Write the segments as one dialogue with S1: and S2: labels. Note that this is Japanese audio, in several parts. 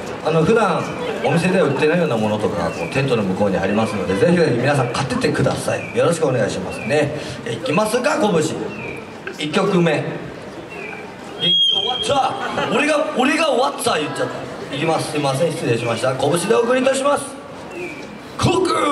S1: 普段お店では売ってないようなものとかがこうテントの向こうにありますので、ぜひぜひ皆さん買ってってください。よろしくお願いしますね。いきますか、拳1曲目。終わっちゃ俺が終わっちゃ言っちゃった。いきます。すいません、失礼しました。拳でお送りいたします。コク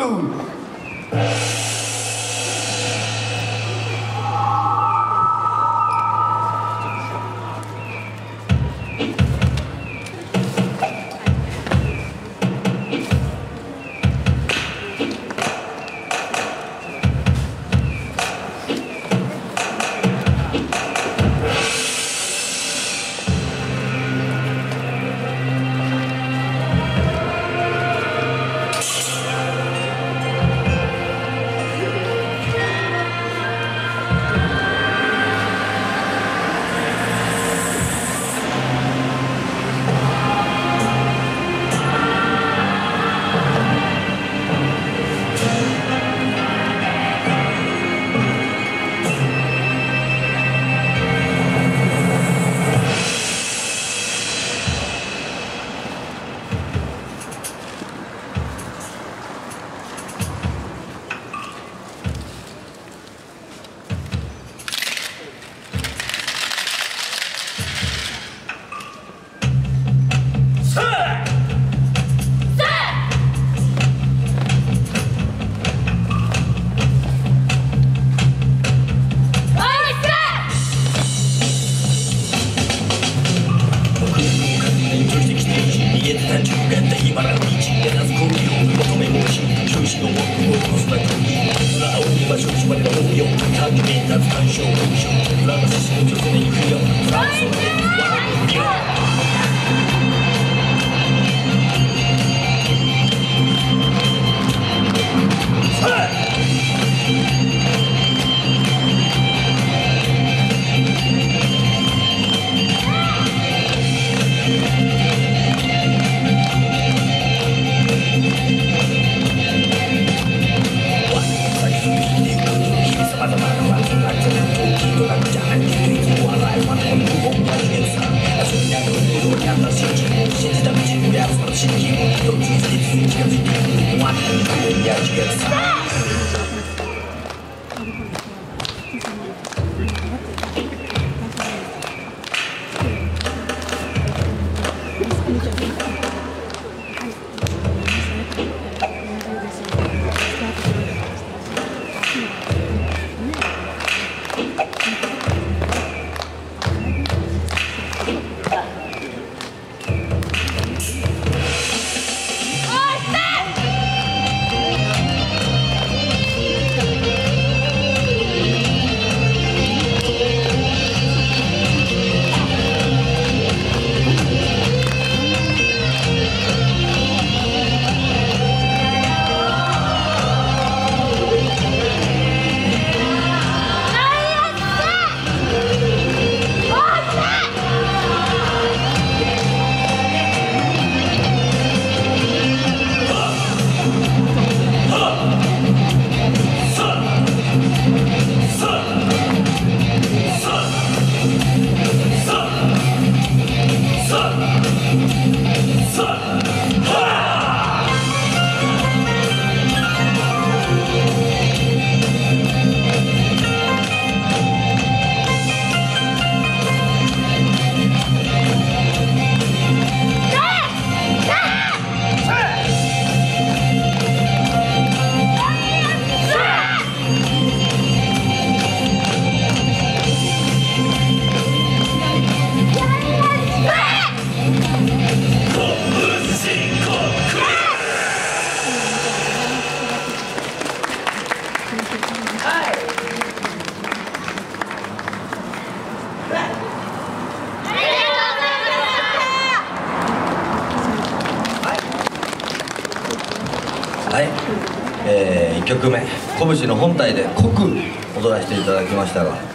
S1: はい、1曲目拳の本体で濃く踊らせていただきましたが、